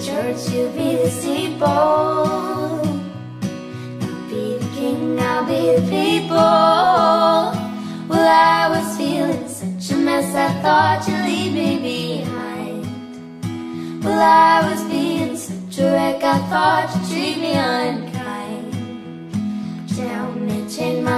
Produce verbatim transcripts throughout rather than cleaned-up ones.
church, you be the steeple. I'll be the king, I'll be the people. Well, I was feeling such a mess, I thought you'd leave me behind. Well, I was being such a wreck, I thought you'd treat me unkind. Tell me, change my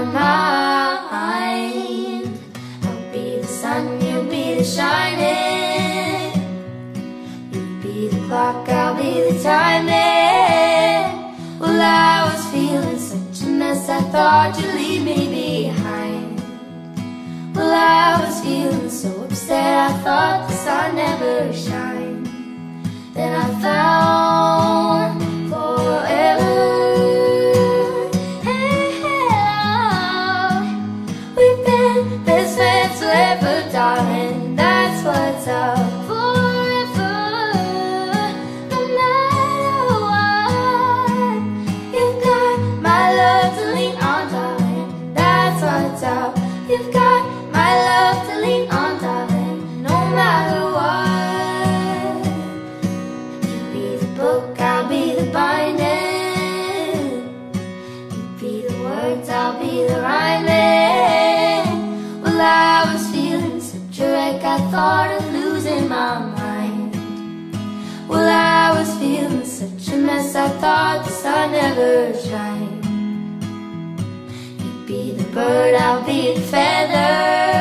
mind. I'll be the sun, you'll be the shining. You'll be the clock, I'll be the timing. Well, I was feeling such a mess, I thought you'd leave me behind. Well, I was feeling so upset, I thought the sun never shined. Then I found forever. We've been best friends forever, darling, that's what's up. Forever, no matter what. You've got my love to lean on, darling, that's what's up. You've got my love to lean on, darling, no matter what. You be the book, I'll be the binding. You be the words, I'll be the rhyming. Well, I was feeling such a wreck, I thought of losing my mind. Well, I was feeling such a mess, I thought the sun never shined. Be the bird, I'll be the feather.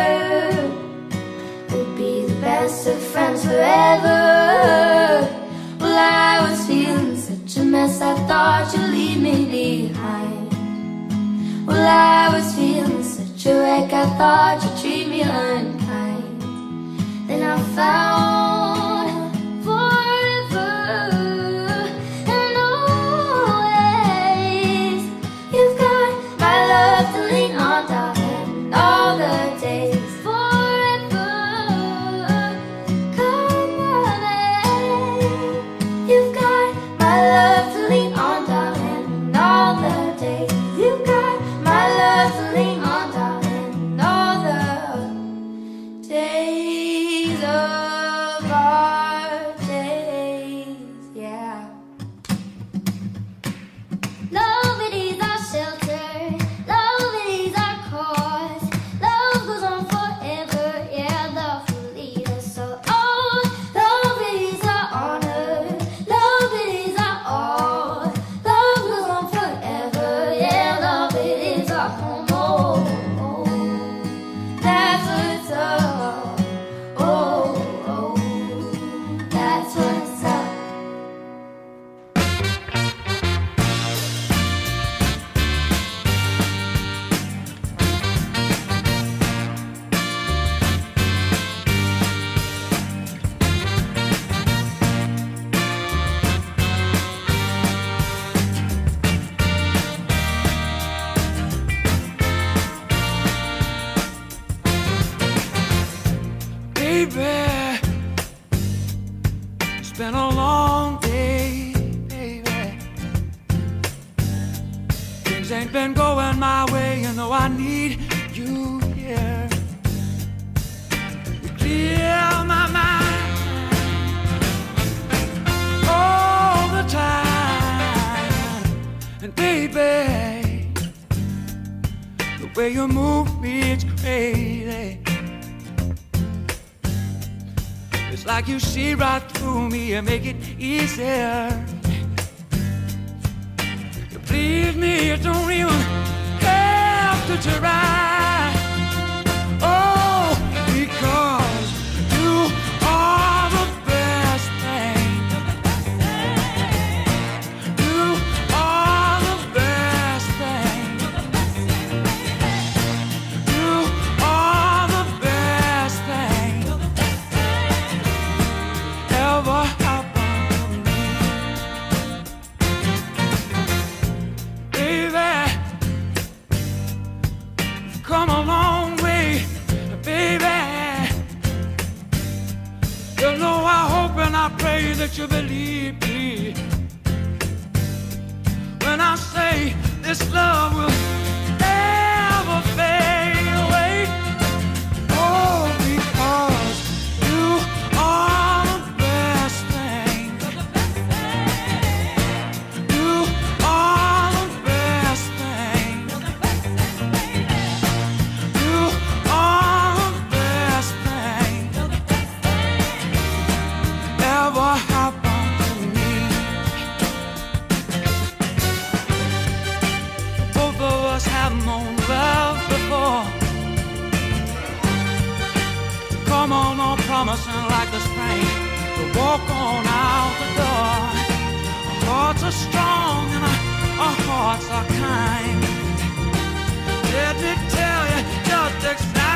We'll be the best of friends forever. Well, I was feeling such a mess, I thought you'd leave me behind. Well, I was feeling such a wreck, I thought you'd treat me unkind. Then I found forever and always. You've got my love to lean on, darling, all the days. Forever, come running. You've got my love to lean on, darling, all the days. You've got my love to lean on, darling, all the days of our days, yeah. Love, it is our shelter. Love, it is our cause. Love goes on forever, yeah, love will lead us so on. Love, it is our honor. Love, it is our all. Love goes on forever, yeah, love, it is our home. Oh, oh, that's what's up. Oh, oh, that's what's up. Baby, it's been a long day, baby. Things ain't been going my way, you know I need you here. You clear my mind all the time. And baby, the way you move me, it's crazy. It's like you see right through me and make it easier. You please me, you don't even have to try. Oh, because you are the best thing. You are the best thing. You are the best thing ever happened to me. Baby, you've come a long way, baby. You know I hope and I pray that you believe me when I say this love will never fade away. Oh, because you are the best thing. promising like the spring to walk on out the door. Our hearts are strong and our, our hearts are kind. Let me tell you, just expect